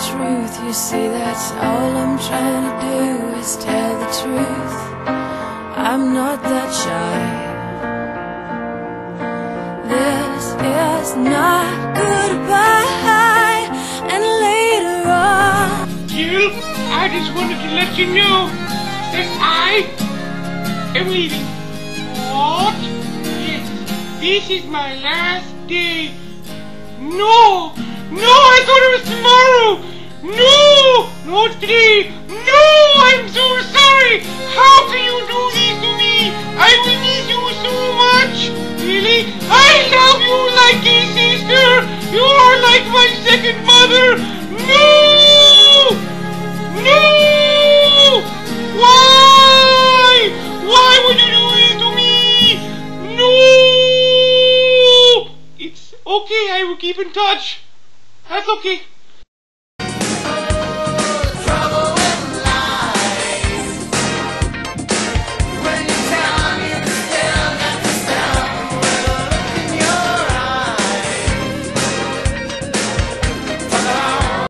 truth. You see, that's all I'm trying to do, is tell the truth. I'm not that shy. This is not goodbye. And later on, Jill, I just wanted to let you know that I am leaving. What? Yes, this is my last day. No, I thought it was tomorrow. No, it's today. No, I'm so sorry. How can you do this to me? I will miss you so much. Really? I love you like a sister. You are like my second mother. No! Why? Why would you do this to me? No! It's okay, I will keep in touch. That's okay.